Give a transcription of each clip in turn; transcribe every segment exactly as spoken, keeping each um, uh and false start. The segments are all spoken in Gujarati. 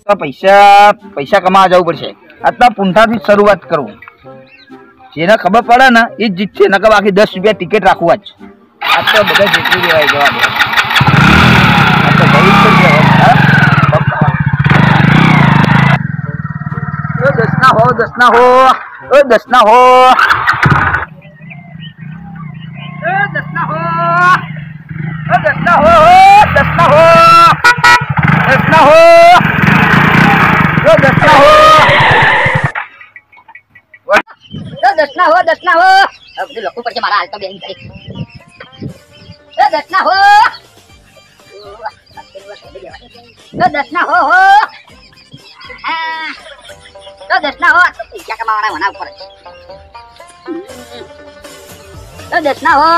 તો પૈસા પૈસા કમાવા જવું પડશે. આટલા પૂંઠાથી શરૂઆત કરું. જેને ખબર પડે ને એ જ જીતશે. નકર બાકી દસ રૂપિયા ટિકિટ રાખવા જ. આ તો બધા જેટલી દેવાય જવા દે. આ તો જવું જ પડશે. દસ ના હો દસ ના હો દસ ના હો દસ ના હો દસ ના હો દસ ના હો દસ ના હો દસ ના હો દસ ના હો દસ ના હો બધું લખવું પડશે મારા હાલ તો બેન કરી દસ ના હો દસ ના હો હો તો દસ ના હો તો પૈસા કમાવાના વના ઉપર તો દસ ના હો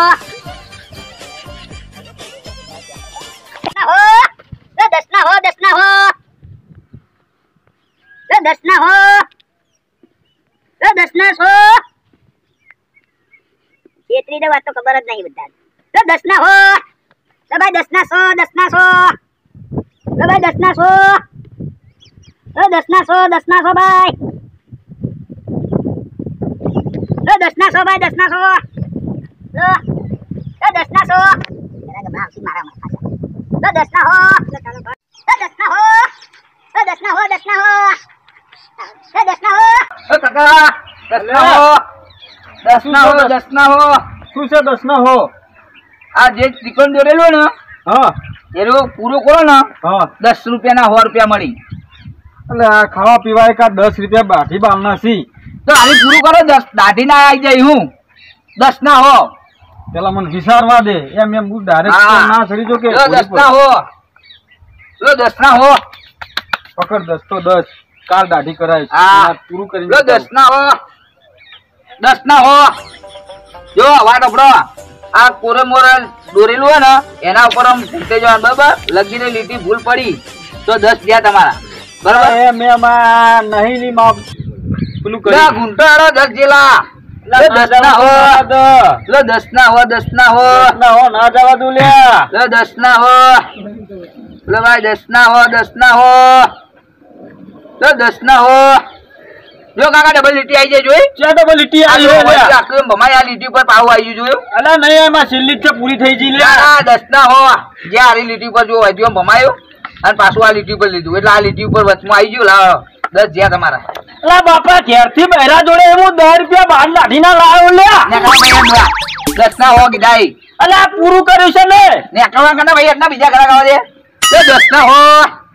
દસ ના હો દસ ના હો દસ ના હો દસ ના સો છેતરી દે વાત તો ખબર જ નહીં બધા. તો દસ ના હો તો ભાઈ દસ ના સો દસ ના સો તો ભાઈ દસ ના સો તો દસ ના સો દસ ના સો ભાઈ તો દસ ના સો ભાઈ દસ ના સો તો દસ ના સો તો દસ ના હો તો દસ ના હો તો દસ ના હો દસ ના હો દસ ના હો કાકા દસ ના હો દસ ના હો દસ ના હો શું છે દસ ના હો? આ જે ત્રિકોણ દોરેલો ને હા એનો પૂરો કરો ને હા દસ રૂપિયા ના સો રૂપિયા મળી. એટલે આ ખાવા પીવાય કા દસ રૂપિયા બાઠી બાલના સી તો આની પૂરું કરો દસ દાઢી ના આવી જાય. હું દસ ના હો પેલા મને વિચારવા દે એમ એમ હું ડાયરેક્ટ ના ચડી જો કે દસ ના હો લો દસ ના હો પકડ દસ તો દસ કાલ દાઢી કરાય હા પૂરું કરી લો દસ ના હો દસ ના હો જો વાત આપણો આ કોરે મોરે દોરેલું હોય ને એના ઉપર આમ ઘૂંટે જવાનું બરાબર. લગીને લીટી ભૂલ પડી તો દસ ગયા તમારા બરાબર. એમ એમાં નહીં ની માપ પેલું કરી ઘૂંટો હેડો દસ જેલા દસ ના હો લો દસ ના હો દસ ના હો ના હો ના જવા દઉં લ્યા લો દસ ના હો લો ભાઈ દસ ના હો દસ ના હો લો દસ ના હો જો કાકા ડબલ લીટી આવી જાય જોઈ ક્યાં ડબલ લીટી આવી હોય આખું ભમાઈ આ લીટી ઉપર પાવ આવી ગયું જોયું. અલા નહીં એમાં છેલ્લી છે પૂરી થઈ ગઈ લે. દસ ના હો જે આરી લીટી ઉપર જો હજુ ભમાયું અને પાછું આ લીટી ઉપર લીધું એટલે આ લીટી ઉપર વચમાં આવી ગયું. લાવો દસ જ્યાં તમારા. અલા બાપા ઘેરથી બહેરા જોડે હું દસ રૂપિયા બાર લાઠી ના લાવ્યો લે. દસ ના હો કીધાઈ. અલા પૂરું કર્યું છે ને ને આટલા કરના ભાઈ એટલા બીજા ઘરા ખાવા દે દસ ના હો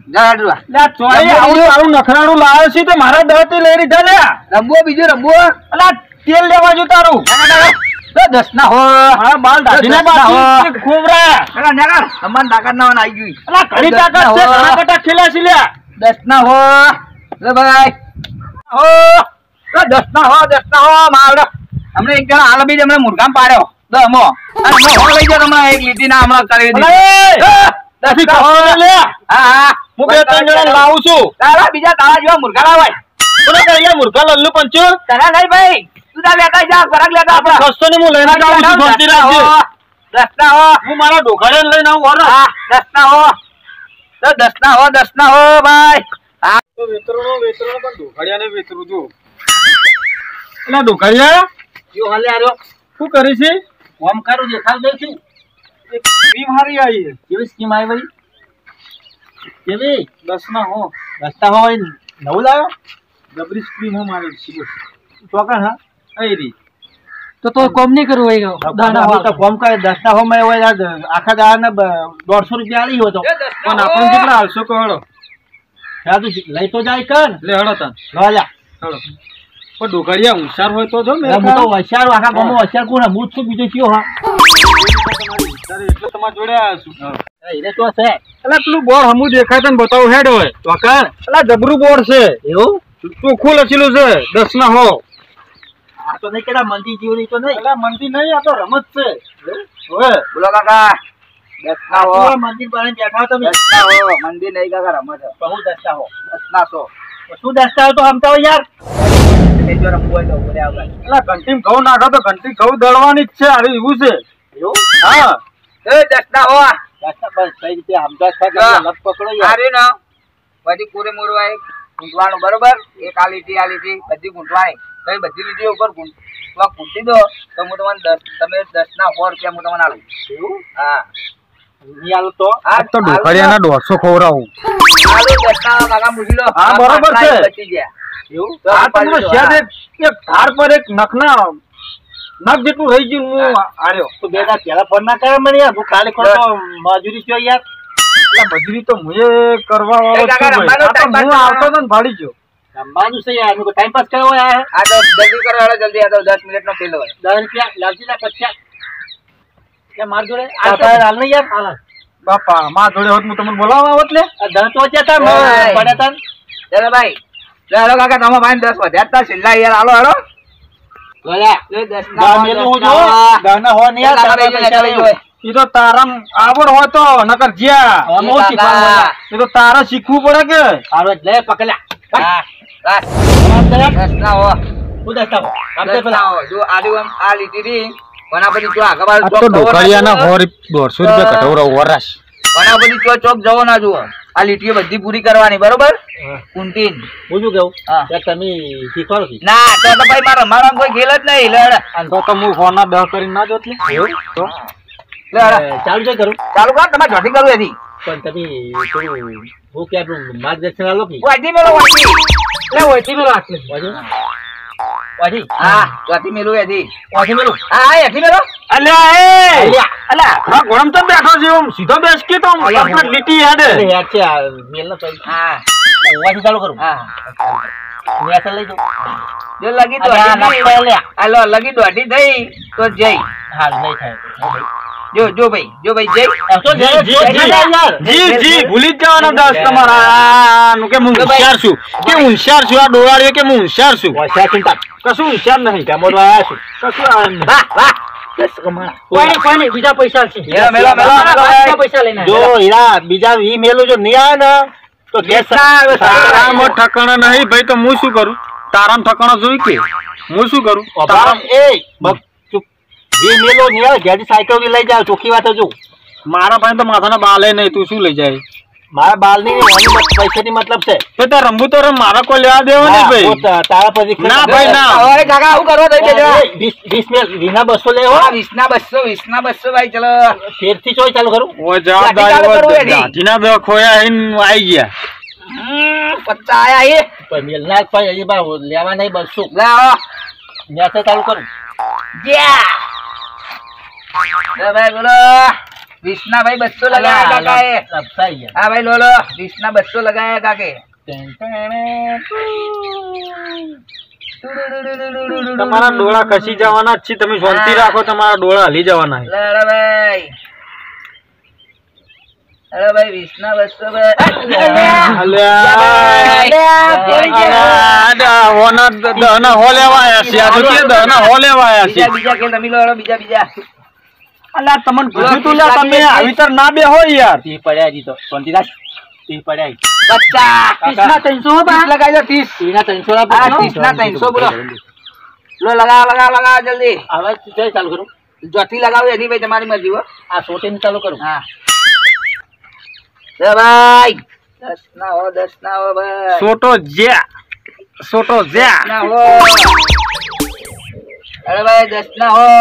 નખરાણું લાવ્યો છે તો મારા દસ લઈ લીધા લે. રમવો બીજું રમવો અલા તેલ લેવા જો તારું દસ ના હો બાલ દાઢી ખોબરા તમારે તાકાત ના આવી ગઈ. અલા ઘણી તાકાત છે ઘણા કટા ખેલા છે લ્યા. દસ ના હો લે ભાઈ હો દસ ના હો દસ ના હો માવડો હમણે એક જણા હાલ બીજ હમણે મુરગામ પાડ્યો દમો અને હો લઈ જાવ હમણાં એક લીટી ના હમણાં કરી દીધી. દસ ના હો લે. હા હા હું બે ત્રણ જણા લાવું છું. તારા બીજા તારા જેવા મુરગા લાવાય. કોને કહીએ મુરગા લલ્લુ પંચુ તારા નહીં ભાઈ તું તા લેતા જા ફરક લેતા આપડા કસ્તો ને હું લઈને આવું છું ધોતી રાખજે. દસ ના હો હું મારા ઢોકાળે લઈને આવું હો. હા દસ ના હો તો દસ ના હો દસ ના હો ભાઈ. હા તો વેતરણો વેતરણો પણ ઢોકાળિયાને વેતરું છું. એટલે ઢોકાળિયા જો હાલે આરો શું કરી છે? ઓમ કારું દેખાવ દે છે. એક સ્કીમ હારી આવી છે. કેવી સ્કીમ આવી ભાઈ? કેવી? દસ ના હો દસ ના હો નવું લાવ્યો જબરી સ્કીમ હો મારી છે. ચોકન હા એ રી તો તો કોમ નહીં કરવું હોય દાણા તો કોમ કરે દસ ના હો મેં હોય આખા દાડા ને દોઢસો રૂપિયા આલી હોય તો પણ આપણે કેટલા હાલશો કહો હેડો લઈ તો જાય કર લે હેડો તન લો લ્યા હેડો પણ ડોકડિયા હોશિયાર હોય તો જો મેં હું તો હોશિયાર આખા ગામમાં હોશિયાર કોણ હું જ છું બીજો કયો હા એટલે તમારે જોડે આવ્યો છું એને તો છે એટલે પેલું બોર્ડ હમું દેખાય તને બતાવું હેડ હોય તો કર એટલે જબરું બોર્ડ છે એવું ચોખ્ખું લખેલું છે દસ ના હો. આ તો નહીં કેતા મંદી જીવની તો નહીં એટલે મંદી નહીં આ તો રમત છે. હવે બોલો કાકા દસ ના હો મંદિર બને બેઠા તમે દસ ના હો મંદિર નહીં કાકા રમત બહુ દસ ના હો દસ ના સો શું દસ ના હો તો સમજાવો યાર. જો રમવું હોય તો બોલે આવતા એટલે ઘંટી ઘઉં નાખો તો ઘંટી ઘઉં દળવાની જ છે. અરે એવું છે એવું હા એ દસ ના હો દસ ના બસ કઈ રીતે સમજા છે લગ પકડો યાર. અરે ના પછી કોરે મોરે હોય ગુંટવાનું બરોબર એક આ લીટી આ લીટી બધી ગુંટવાની તો એ બધી લીટીઓ ઉપર ગુંટી દો તો હું તમને દસ તમે દસ ના સો રૂપિયા હું તમને આલું હા તો આ તો ઢોકળિયાના દોઢસો ખવડાવું આલુ દસ ના કાકા મૂકી લો હા બરોબર છે બચી ગયા એવું આ તમને શેર એક એક ધાર પર એક નખના નખ જેટલું રહી ગયું હું આર્યો તો બે દાડા પહેલા ફોન ના કરે મને યાર હું કાલે કરો તો મજૂરી છે યાર એટલે મજૂરી તો મુએ કરવા વાળો છું ભાઈ હું આવતો તો ને ભાડી ગયો રમવાનું છે યાર મેં ટાઈમ પાસ કર્યો યાર આ તો જલ્દી કરો હેડો જલ્દી આ તો દસ મિનિટ નો ખેલ હોય દસ રૂપિયા લાવજી ના પચાસ કે માર જોડે આ હાલ નહીં યાર હાલ બાપા માર જોડે હોત હું તમને બોલાવવા આવત લે આ દસ તો છે તા પડ્યા તા ચલો ભાઈ હેડો કાકા તમારા ભાઈ દસ વધ્યા તા છેલ્લા યાર હાલો હેડો દસ ના મેલું જો ગાના હો ને યાર પૈસા લઈ ઈ તો તારામ આવડ હોય તો નકર જ્યા અમો શીખવા એ તો તારા શીખવું પડે કે હાલો લે પકડ્યા હા દસ ના હો હું દસતા હો દસ ના હો જો આડું આમ આ લીટી રી વના પછી જો આગળ તો ઢોકળિયાના દોઢસો રૂપિયા કટવરાવ વરાશ વના પછી જો ચોક જવો ના જુઓ આ લીટીઓ બધી પૂરી કરવાની બરોબર કુંટીન હું કેવું કે તમે શીખવાડો ના તો તો ભાઈ મારા મારા કોઈ ખેલ જ નહીં લે અને તો તો હું ફોન ના દસ કરીને ના જોત લે તો લે ચાલુ જ કરું ચાલુ કર તમારે જોટી કરવું એથી પણ તમે થોડું હું કે આપણું માર્ગદર્શન આલો કે વાજી મેલો વાજી લે ઓયથી મેલો આટલે વાજી વાજી હા વાજી મેલો એથી વાજી મેલો હા એથી મેલો અલ્યા એ અલ્યા હા ગોળમ તો બેઠો છે હું સીધો બેસ કે તો આપણે લીટી યાદ યાદ છે મેલ ન તો હા વાજી ચાલુ કરું હા મેસલ લઈ દો જો લગી તો હાલો લગી દોઢી થઈ તો જઈ હાલ નહીં થાય જો જો ભાઈ જો ભાઈ જય તો જી જી જી ભૂલી જ જવાનો દસ તમારા નું કે હું હોશિયાર છું કે હોશિયાર છું આ ડોળાળીઓ કે હું હોશિયાર છું હોશિયાર ચિંતા કશું હોશિયાર નહીં કામોડવા આયા છું કશું આ નહીં વાહ વાહ દસ કમાણા કોઈ કોઈ બીજા પૈસા છે મેલો મેલો મેલો પૈસા લઈને જો હીરા બીજા ઈ મેલો જો નહીં આવે ને તો કેસ તારામ ઠકાણા નહીં ભાઈ તો હું શું કરું તારામ ઠકાણા જોઈ કે હું શું કરું તારામ એ ये मेलो निया गाड़ी साइकिल भी लई जाओ चोखी बात जो मारा भाई तो माथा ना बाल है नहीं तू શું લઈ જાય મારા બાલ નહીં ઓની પૈસા ની મતલબ છે તો તાર રંબુ તો રમ મારા કોઈ લેવા દેવો નહીં ભાઈ તારા પછી ના ભાઈ ના અરે કાકા હું કરવા દઈ દેજો વીસ મે વીના બસો લેવો વીસ ના બસો વીસ ના બસો ભાઈ ચલો ફેર થી ચોય ચાલુ કરું ઓ જવાબદારી ગાડીના બે ખોયા હિન આવી ગયા પત્તા આયા એ પણ મેલના ભાઈ અહીં બા લેવા નહીં બસો લાવો ન્યાસે ચાલુ કરું જ્યા ભાઈ બોલો વીસ ના ભાઈ બસો લગાયા કાકા હા ભાઈ લોલો વીસ ના બસો લગાયા કાકે તમારા ડોળા ખસી જવાના જ છે તમે શાંતિ રાખો તમારા ડોળા હલી જવાના છે અરે ભાઈ અરે ભાઈ વીસ ના બસો બીજા ખેલ રમી લો બીજા બીજા અલા તમને પૂછ્યું તું લે તમે આવી તર ના બે હોય યાર તી પડ્યા જી તો શાંતિ રાખ તી પડ્યા પચાસ ત્રીસ ના ત્રણસો લગાઈ દો ત્રીસ તી ના ત્રણસો ના ત્રીસ ના ત્રણસો બોલો લો લગાવ લગાવ લગાવ જલ્દી હવે તું ચાલુ કરું જોટી લગાવો એની ભાઈ તમારી મરજી હો આ સોટી ને ચાલુ કરું હા ભાઈ દસ ના હો દસ ના હો ભાઈ સોટો જ્યા સોટો જ્યા ના હો અરે ભાઈ દસ ના હો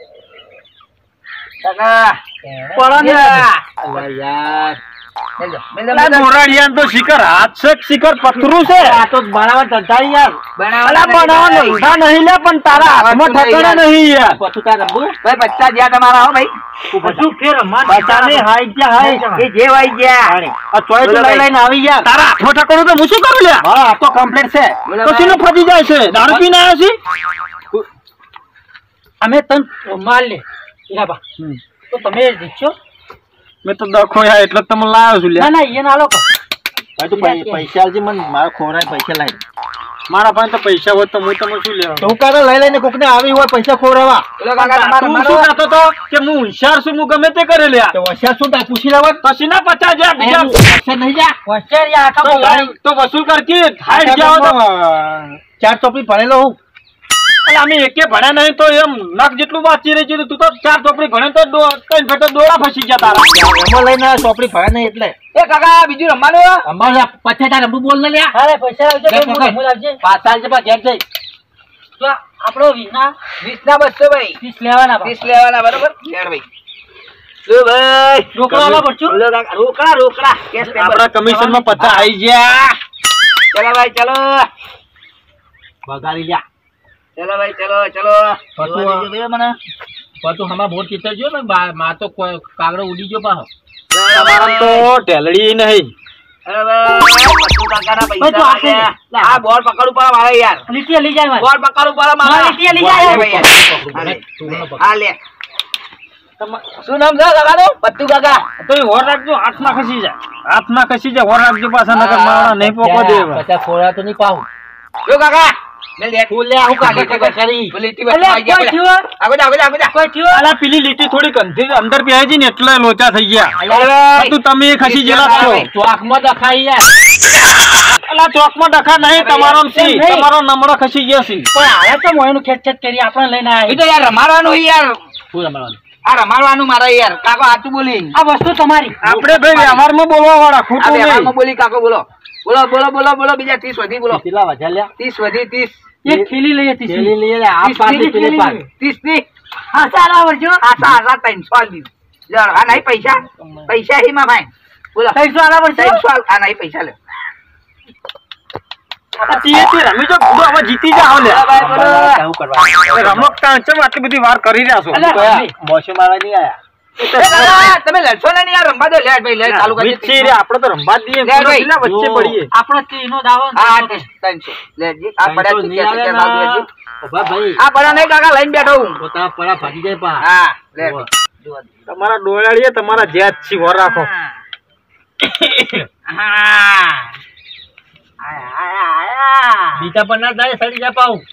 કાકા પડો ને યાર મેલ મોરાડિયાન તો શિખર હાથ છે શિખર પથરું છે આ તો બનાવવા ધંધા યાર બનાવવા બનાવવા ધંધા નહીં લે પણ તારા હાથમાં ઠકણા નહીં યાર પછું તાર રંબુ ભાઈ પચાસ જ્યાં તમારા હો ભાઈ પછું ફેર રમવા બચાને હાઈ ગયા હાઈ એ જે વાઈ ગયા આ ચોય તો લઈ લઈને આવી ગયા તારા હાથમાં ઠકણું તો હું શું કરું લે હા આ તો કમ્પ્લીટ છે તો સીનો ફજી જાય છે દારૂ પીને આવ્યો છે અમે તન માલ લે ઈરાબા તો તમે જીતશો મેં તો દખો યાર એટલે તમે લાવ્યો છું લે ના ના એ ના લો ભાઈ તો પૈસા આલજી મને મારા ખોરાય પૈસા લાવી મારા પાસે તો પૈસા હોય તો હું તમે શું લેવા તું કાકા લઈ લઈને કોકને આવી હોય પૈસા ખોરાવા એટલે કાકા તમારે શું કહેતો તો કે હું હોશિયાર છું હું ગમે તે કરે લે તો હોશિયાર શું તા પૂછી લેવા પછી ના પચાસ હજાર બીજા હોશિયાર નહીં જા હોશિયાર યાર આખા તો વસૂલ કર કે હાઈટ જાવ તો ચાર ચોપડી ભણેલો હું એટલે અમે એકે ભણ્યા નહીં તો એમ નખ જેટલું વાંચી રહી છે તું તો ચાર ચોપડી ભણે તો દો- ત્રણ ફેર તો દોડા ફસી ગયા તારા એમાં લઈને ચોપડી ભણે નહીં એટલે એ કાકા બીજું રમવાનું અમારે પછી તારે રમવું બોલ ને લ્યા અરે પૈસા આવજો લે, તો હું પકડ. રમવું લાવજે. પાછા છે ઘેર જઈ તો આપણો વીસના વીસ ના બસો ભાઈ ત્રીસ લેવાના બા. ત્રીસ લેવાના બરોબર લેડ ભાઈ લો ભાઈ રોકડા આલવા પડશે? બોલો કાકા, રોકડા રોકડા કેશ પેપર. આપણા કમિશન માં પચાસ આવી ગયા ચલો ભાઈ ચલો બગાડી લ્યા ચલો ભાઈ ચલો ચલો પતું જોવા દેજો ભાઈ મને પણ હમણાં બોર ચિત્ર જો ને બા- માં તો કોઈ કાગડો ઉડી ગયો પાછો ચલો ભાઈ. ટેલડી નહીં અરે ભાઈ પત્તુ કાકાના ભાઈ, પૈસા તું આ લાગે. આ બોર્ડ પકડવું પડે મારે યાર લીટીએ લઈ જાય મારે. બોર્ડ પકડવું પડે મારે મારે લીટીએ લઈ જાય. ભાઈ યાર. આ લે શું નામ છે કાકાનું? પત્તુ કાકા તો એ હોર રાખજો હાથમાં ખસી જાય હાથમાં ખસી જાય હોર રાખજો પાછા નકર મારા નહીં પોકો દે પચાસ ખોળા તો નહીં પાવું. જો કાકા લે લે તું લે આવું કાકા કાકા કરી લીટી બસ અલ્યા, આવી ગયા કોઈ થયું? આગળ જા, આગળ જા, આગળ જા. કોઈ થયું? અલા પેલી લીટી થોડી કંધી અંદર બેહી જી ને એટલે લોચા થઈ ગયા અરે તું તમે ખસી ગયેલા જ છો ચોકમાં દખાઈ જાય. અલા ચોકમાં ડખા નહીં તમારો સી નહીં. તમારો નમળો ખસી ગયો સી પણ હાલે તો મોયનું ખેંચ ખેંચ કરી આપણે લઈને એ આવ્યા. તો યાર રમાડવાનું છે યાર શું રમાડવાનું આ રમાડવાનું મારે યાર કાકો સાચું બોલી આ વસ્તુ તમારી. આપણે ભાઈ વ્યવહારમાં બોલવા વાળા આ ખોટું વ્યવહારમાં નહીં બોલી કાકો બોલો બોલો બોલો બોલો બોલો બીજા ત્રીસ વધી બોલો કેટલા વાગ્યા લ્યા ત્રીસ વધી ત્રીસ એક થેલી લઈએ ત્રીસ. થેલી લઈએ લે આ ત્રીસ પાછી થેલી પેલી લઈએ. પાછી ત્રીસ ની હા ચાલ આવડજો. આશા આશા ત્રણસો આલી દીધી. લ્યો, આ નહીં પૈસા પૈસા હિમાં ભાઈ બોલો ત્રણસો આલા પડશે. ત્રણસો આલ- આ નહીં પૈસા લે તીએ તે રમી જો પૂરો હવે જીતી જાઓ લે બોલો ભાઈ, બોલો. કેવું કરવા રમત કાંચમ આટલી બધી વાર કરી રહ્યા છો અલ્યા, કયા? ભાઈ. મોસે મારા નહીં આયા એ કાકા, તમે લડશો ને નહીં યાર રમવા દો લે ભાઈ લે ચાલુ કરી મિત છે રે, આપણે તો રમવા જ દઈએ લે ભાઈ. પેલા વચ્ચે જો, પડીએ આપણો ત્રીનો દાવો ને હા ત્રણસો. ત્રણસો લેજી આ પડ્યા ત્રણસો નહીં સિત્તેર, આવે સિત્તેર, ના. બાજુ લેજી. ઉભા ભાઈ આ પડ્યા નહીં કાકા લઈને બેઠો હું પોતા પડા ભાગી જાય પા હા લે ઉભા. જોવા દે. તમારા ડોળાડીએ તમારા જ્યાત છી વર રાખો હા આયા આયા આયા બીજા પર ના જાય સડી જા પાઉં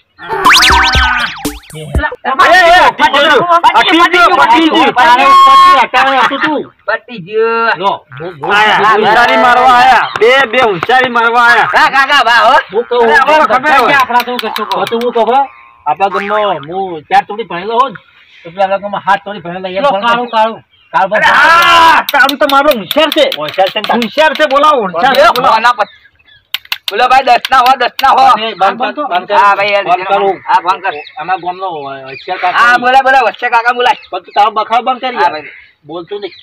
પતી ગયો ઊંચારી મારવા આયા બે બે ઊંચારી મારવા આયા હા કાકા વાહ હો હું કહું અરે, અમારો ખબર હોય. આપણા તો કશું કહો. તો હું કહું આપણા ગામમાં હું ચાર તોડી ભણેલો હોત તો પેલા ગામમાં હાથ તોડી ભણેલા એમ લો, ભણતા. કાળું કાળું. કાળ અરે, ભણતા. હા. તારું તો મારો હોશિયાર છે હોશિયાર છે હોશિયાર છે બોલાવો હોશિયાર છે બોલાવો. બોલો પત- બોલો ભાઈ દસ ના હો દસ ના હો બંધ કર, બંધ કર. હા ભાઈ યાર, બંધ કરું. હા ફોન કર આમાં ગામનો હોશિયાર કાકા. હા બોલા બોલા વચ્ચે કાકા બોલાય પણ તું તારો બખાડો બંધ કરી હા યાર. ભાઈ બોલતું નહીં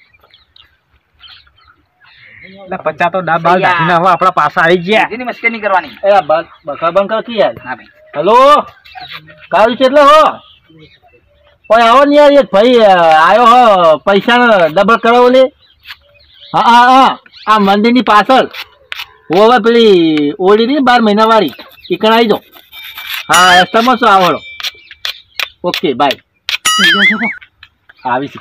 પચાસ તો ડાબ બાલ નાખીને હવે આપણા પાછા આવી બીજીની મસ્તી નહીં કરવાની એ બખાડ બંધ કર કી યાર હા ભાઈ હેલો કાલ કેટલે હો કોઈ આવો ને યાર એક ભાઈ આવ્યો હો પૈસા ડબલ કરાવો લે હા હા હા આ મંદિરની પાછળ હું હવે પેલી ઓળી ની બાર મહિના વાળી ચિકન આવી જાઓ હા એસ્ટામાં શું આવડો ઓકે બાય આવી છે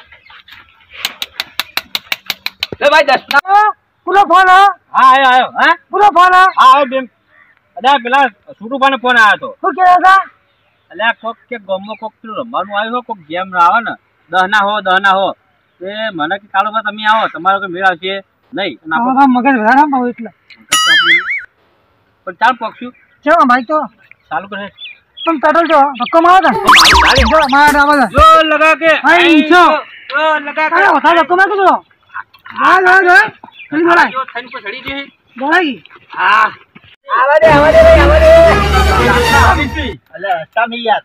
લે ભાઈ દસ ના પૂરો ફોન હા હા આવ્યો આવ્યો હા પૂરો ફોન હા હા આવ્યો બેન અલ્યા પેલા સુટુભાઈ ફોન આવ્યો હતો શું કહેતા હતા? અલ્યા કોક કે ગામમાં કોક પેલું રમવાનું આવ્યું હો કોક ગેમ આવે ને દહ ના હો દહ ના હો તે મને કે કાળો ભાઈ તમે આવો તમારો કોઈ મેળ આવશે નહીં અને આપણે આમાં મગજ વધારે આમ એટલે પણ ચાલ પોકશું ચલો ભાઈ તો ચાલુ કરે પણ પેટ્રોલ જો ધક્કો મારો ને જો મારા આવા જો લગા કે અહીં છો. જો લગા અરે ઓછા ધક્કો મારો જો હા હા હા ચલી બોલાય જો થઈને કોઈ ચડી ગઈ બોલાય હા આવા દે આવા દે ભાઈ આવા દે અલ્યા તમે યાર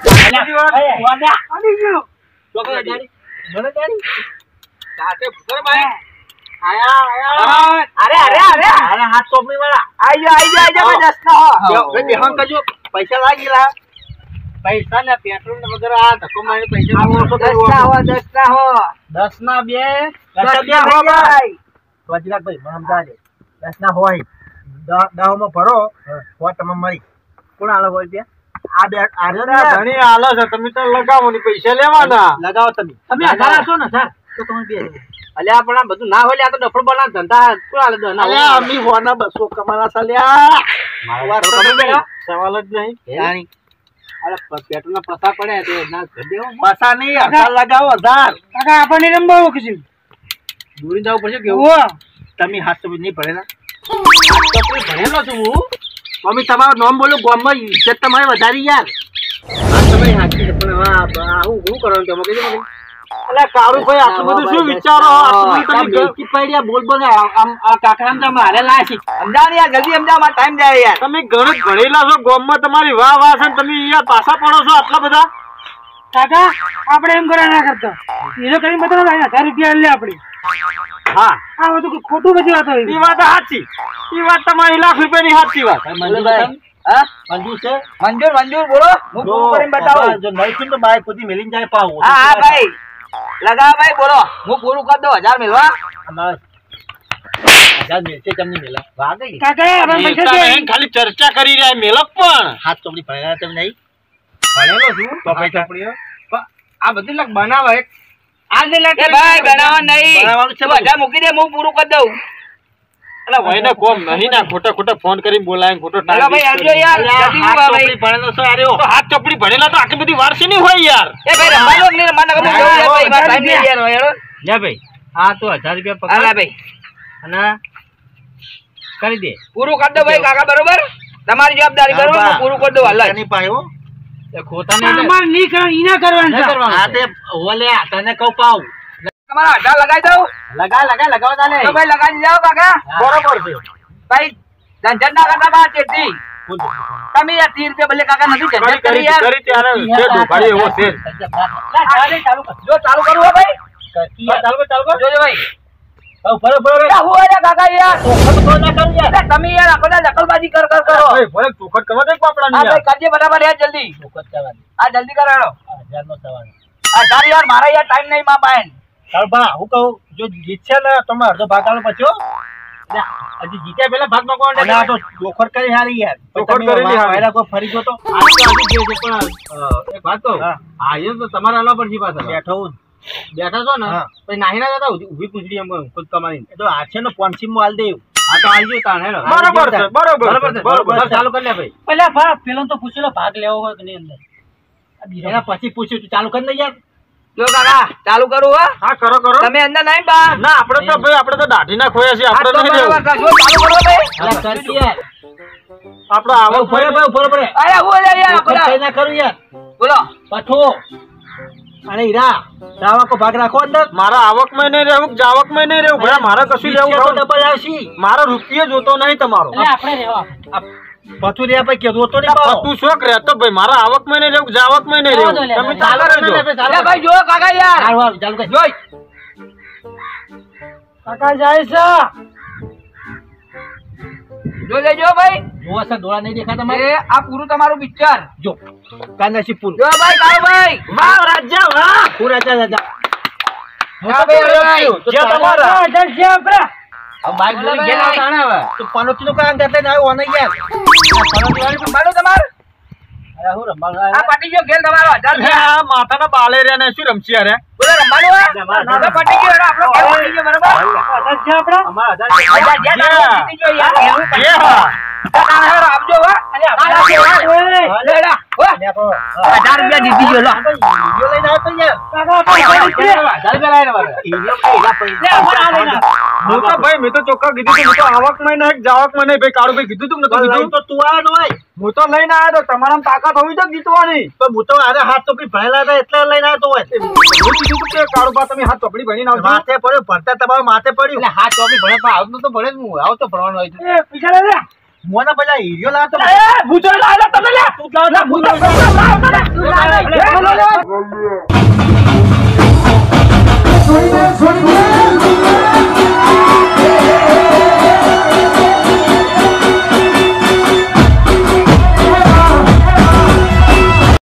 આડી ગયો ચોકલેટ ગાડી મને ગાડી સાથે ભૂતર ભાઈ આયા આયા અરે અરે અરે અરે હાથ ચોપડી વાળા આઈ જા આઈ જા આઈ જા ભાઈ દસ ના હો બે બેહન કરજો પૈસા લાગેલા પૈસા ને પેટ્રોલ ને વગર આ ધક્કો મારી પૈસા દસ ના હો દસ ના હો દસ ના બે દસ ના હો ભાઈ વજરાકભાઈ મને સમજાવજે દસ ના હોય દાવમાં ભરો હો તમે મળી કોણ આલો હોય ત્યાં આ બે આ ઘણી આલો છે તમે તો લગાવો ને પૈસા લેવાના લગાવો તમે તમે હજાર આપશો ને હજાર તો તમે બે અલ્યા પણ આ બધું ના હોય આ તો ડફળ બના ધંધા કોણ આલે દો ના અમી હોના બસો કમાના સાલ્યા મારા સવાલ જ નહીં અરે પેટ્રોલ ના પસા પડે તો ના દેવો પસા નહીં હજાર લગાવો હજાર કાકા આપણને રંબાવો કશું દૂરી જવું પડશે કેવું ઓ તમે હાથ તો નહીં ભરેલા હાથ તો ભરેલો છું હું મમ્મી તમારું નામ બોલો ગામમાં ઇજ્જત તમારી વધારી યાર તમે હાચી છે પણ હવે આ હું શું કરવાનું તમે કીધું મને અલા કાળુભાઈ આટલું બધું શું વિચારો આટલું બધું તમે ગલતી પડ્યા બોલ બોલ આમ આ કાકા આમ મારે લાશી સમજાવ યાર જલ્દી સમજાવ મારો ટાઈમ જાય યાર તમે ઘણું ભણેલા છો ગામમાં તમારી વાહ વાહ છે તમે અહીંયા પાછા પડો છો આટલા બધા કાકા આપણે એમ કરવા ના કરતા હીરો કરીને બતાવો હજાર રૂપિયા લે આપણે હા આ બધું ખોટું બધી વાતો એ વાત સાચી એ વાત તમારી લાખ રૂપિયાની સાચી વાત હા મંજૂર છે મંજૂર મંજૂર બોલો હું પૂરું કરીને બતાવું જો નહીં છું તો બાય ખુદી મેલીને જાય પાવ હા હા ભાઈ લગાવ ભાઈ બોલો હું પૂરું કરી દઉં હજાર મેળવા હજાર મેલશે તમને મેલા વાગે કાકા આપણે પૈસા છે ખાલી ચર્ચા કરી રહ્યા મેલક પણ હાથ ચોપડી ભણેલા તમે નહીં ભણેલો છું ચોપડી ચોપડી આ બધું લગ બનાવે એક આ જે લે એ ભાઈ બનાવવા નહીં બનાવવાનું છે તું હજાર મૂકી દે હું પૂરું કરી દઉં અલા ભાઈને કોમ નહીં ના ખોટા ખોટા ફોન કરીને બોલાય ખોટો અલા ભાઈ આવજો યાર જલ્દી હાથ આવો ભાઈ ચોપડી ભણેલો છે અરે તો હાથ ચોપડી ભણેલા તો આટલી બધી વાર છે નહીં હોય યાર એ ભાઈ રમવાનો કે નહીં રમવાનો કે હું જઉં યાર ભાઈ મારો ટાઈમ નહીં યાર હેડો લે ભાઈ આ તો હજાર રૂપિયા હાલા ભાઈ અને કરી દે પૂરું કરી દો ભાઈ કાકા બરોબર તમારી જવાબદારી બરોબર હું પૂરું કરી દઉં હાલ જ. નહીં પાયો ખોટા નહીં અમાર નહીં કર ઈના કરવાનું આ તે ઓલે તને કહું પાવ તમારા હજાર લગાઈ દઉં લગા લગા લગાવ તાને તો ભાઈ લગાઈ જાઓ કાકા બરોબર છે ભાઈ ઝંઝટ ના કરતા બા ચેટથી તમે યાર ત્રીસ રૂપિયા ભલે કાકા નથી ઝંઝટ કરી યાર કરી ત્યારે છે દુખાડી એવો છે ચાલુ કર જો ચાલુ કરું હો ભાઈ ચાલુ કર ચાલુ કર જોજો ભાઈ બરોબર બરોબર હું આયા કાકા યાર ચોખટ ના કર યાર તમે યાર આખો દા દખલબાજી કર કર કરો ભાઈ ભલે ચોખટ કરવા દે હા પાપડાની ભાઈ કરજે બરાબર યાર જલ્દી ચોખટ કરવાની આ જલ્દી કરો હેડો હજાર નો સવાલ આ હજાર યાર મારા યાર ટાઈમ નહીં માં પાયન ચાલ બા હું કહું જો જીત છે ને તમે અડધો ભાગ આલો પચ્યો હજી જીત્યા પેલા ભાગ માં કોણ આ તો ચોખટ કરી હારી યાર ચોખટ કરી હારી કોઈ ફરી ગયો તો આ તો આવી ગયો છે પણ એક વાત કહું આ એ તો તમારા અલા પર જી પાછા બેઠો હું બેઠા છો ને પછી નાહી ના જતા ઉભી પૂછડી એમ ખુદ કમાણી એ તો આ છે ને પોન્સી માં હાલ દેવ આ તો આવી ગયો તાણ હેડો બરોબર છે બરોબર બરોબર છે બરોબર ચાલુ કરી લે ભાઈ પેલા ભા પેલો તો પૂછેલો ભાગ લેવો હોય કે નહીં અંદર એના પછી પૂછ્યું તું ચાલુ કરી ને યાર જો કાકા ચાલુ કરું હો હા કરો કરો તમે અંદર નહીં બા ના આપણે તો ભાઈ આપણે તો દાઢી ના ખોયા છે આ તો આપણે નહીં બરાબર દેવું કરજો ચાલુ કરો ભાઈ કરતી યાર આપણે આવો ફરે ભાઈ ફરે ફરે અરે હું યાર યાર કઈ ખોલા ના કરું યાર બોલો પઠો અને હીરા દાવા કો ભાગ રાખો અંદર મારા આવક માં નહીં રહેવું જાવક માં નહીં રહેવું ભાઈ મારે કશું લેવું ડબલ આવશી મારો રૂપિયો જોતો નહીં તમારો એટલે આપણે રહેવા પથું રહ્યા ભાઈ કેવું તો નહીં પતું શોખ રહેતો ભાઈ મારા આવક માં નહીં રહેવું જાવક માં નહીં રહેવું તમે ચાલો રહેજો અરે ભાઈ જો કાકા યાર હારું હારું ચાલુ કર જોઈ કાકા જાય છે જો લેજો ભાઈ જોવા છે ડોળા નહીં દેખાતા મારે એ આ પૂરું તમારું પિક્ચર જો કાંદાસી પૂરું જો ભાઈ કાળુ ભાઈ વાહ રાજા વાહ પૂરા જા જા હા ભાઈ ભાઈ જે તમારા હજાર છે આપણે अब बाइक बोलो बोली भाई। गेला ताना तो पनोती नो काम करते ना वो नहीं यार પનોતી વાળી સંભાળો તમાર अरे हो रंबा આ પાટી ગયો ખેલ તમારો હજાર રૂપિયા. आ माथा ना बाले रे ने શું રમચી રે બોલો રમવાનું હે? તો પાટી ગયો હેડો, આપણો ખેલ પાટી ગયો બરાબર હજાર છે આપણા हमारा હજાર જ્યાં તારો જીતી ગયો યાર એવું ये કરી. हां તારા હેડો આપજો હો. અલે આપણા છે હો. લે હેડો. હો. ने को હજાર રૂપિયા જીતી ગયો લો. वीडियो लेना है तो यार કાકા આપણે હજાર રૂપિયા લાવીને મારે. वीडियो पे इला पैसा લે અમાર આ લેના હું તો ભાઈ મેં તો ચોખ્ખા કીધું તું, હું તો આવક માં નહીં જાવક માં નહીં ભાઈ કાળુ ભાઈ કીધું તું ને તો કીધું તો તું આ નોય હું તો લઈને આવ્યો તો તમારામાં તાકાત હોવી તો જીતવાની પણ હું તો આરે હાથ ચોપડી ભણેલા હતા એટલે લઈને આવ્યો તો હોય હું કીધું તું કે કાળુ બા તમે હાથ ચોપડી ભણીને આવજો માથે પડ્યો ભરતા તમારો માથે પડ્યું એટલે હાથ ચોપડી ભણે પણ આવતું તો ભણે જ હું આવ તો ભણવાનું હોય તો. એ પૈસા લે લે મોના પેલા હીરો લાવ તો એ ભૂચો લાવ તમે લે તું લાવ લે ભૂચો લાવ તમે તું લાવ લે Soy de